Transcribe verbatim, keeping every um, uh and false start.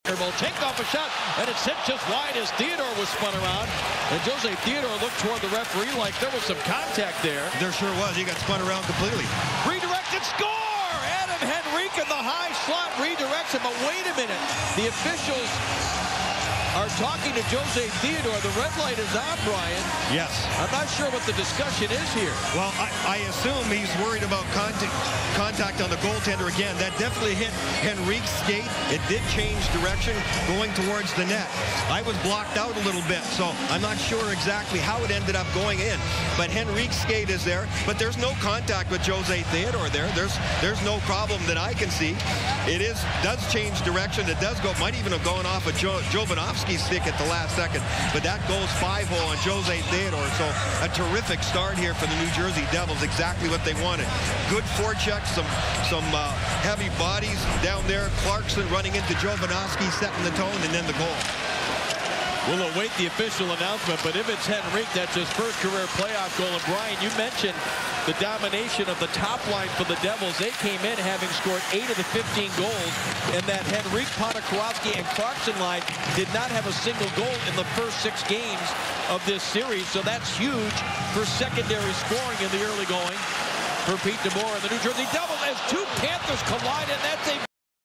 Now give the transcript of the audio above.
will take off a shot, and it's hit just wide as Theodore was spun around. And Jose Theodore looked toward the referee like there was some contact there. There sure was. He got spun around completely. Redirected, score! Adam Henrique in the high slot redirects him, but wait a minute. The officials are talking to Jose Theodore. The red light is on, Brian. Yes. I'm not sure what the discussion is here. Well, I, I assume he's worried about contact, contact on the goaltender again. That definitely hit Henrique's skate. It did change direction going towards the net. I was blocked out a little bit, so I'm not sure exactly how it ended up going in. But Henrique's skate is there, but there's no contact with Jose Theodore there. There's there's no problem that I can see. It is does change direction. It does go, might even have gone off of Joe, Jovanovski's stick at the last second, but that goes five hole on Jose Theodore. So a terrific start here for the New Jersey Devils, exactly what they wanted. Good forecheck, some some uh, heavy bodies down there. Clarkson running into Jovanovski, setting the tone, and then the goal. We'll await the official announcement, but if it's Henrique, that's his first career playoff goal. And Brian, you mentioned the domination of the top line for the Devils. They came in having scored eight of the fifteen goals, and that Henrique, Ponikarovsky, and Clarkson line did not have a single goal in the first six games of this series. So that's huge for secondary scoring in the early going for Pete DeBoer and the New Jersey Devils as two Panthers collide, and that's a